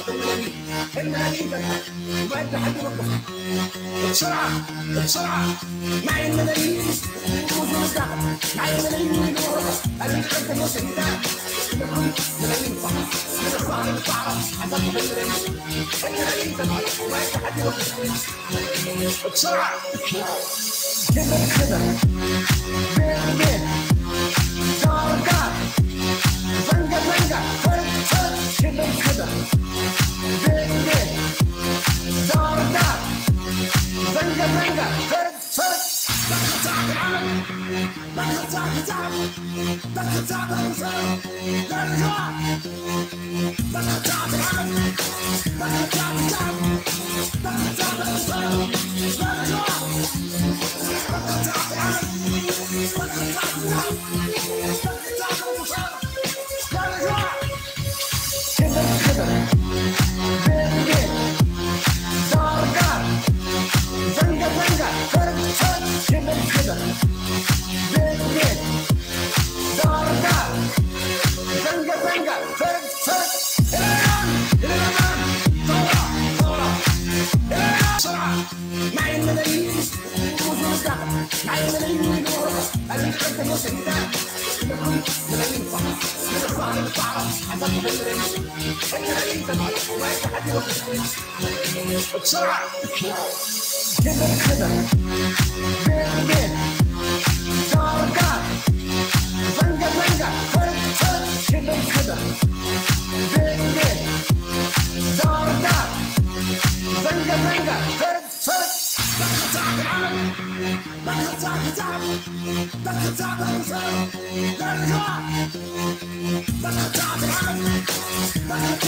الملايين ما انت حد يوقف بسرعه بسرعه معي الملايين يفوز المستقبل معي الملايين من الورقه اللي كنت الموسم ده ملايين فقط من الظهر للصحراء حسب الملايين ما انت حد يوقف بسرعه كده كده بين بين دار دار زنقه زنقه فرد فرد كده كده بين بين دار دار زنقه زنقه فرد فرد دخل تعب العالم دخل تعب تعب دخل تعب الانسان نرجع دخل تعب العالم دخل تعب تعب دخل تعب الانسان نرجع دخل تعب العالم دخل تعب تعب دخل تعب الانسان نرجع كده كده بين بين دار دار زنقه زنقه فرد فرد كده كده بين بين دار دار زنقه زنقه فرد فرد الى الامام ثوره ثوره بسرعه معي الملايين يفوز المستقبل معي الملايين من الورقه اللي كنت الموسم ده ملايين فقط من الظهر للصحراء حسب الملايين ما انت حد يوقف بسرعه كده كده بين بين دار دار زنقه زنقه فرد فرد كده كده بين بين دار دار زنقه زنقه فرد فرد دخل تعب العالم دخل تعب تعب دخل تعب الانسان نرجع دخل تعب العالم دخل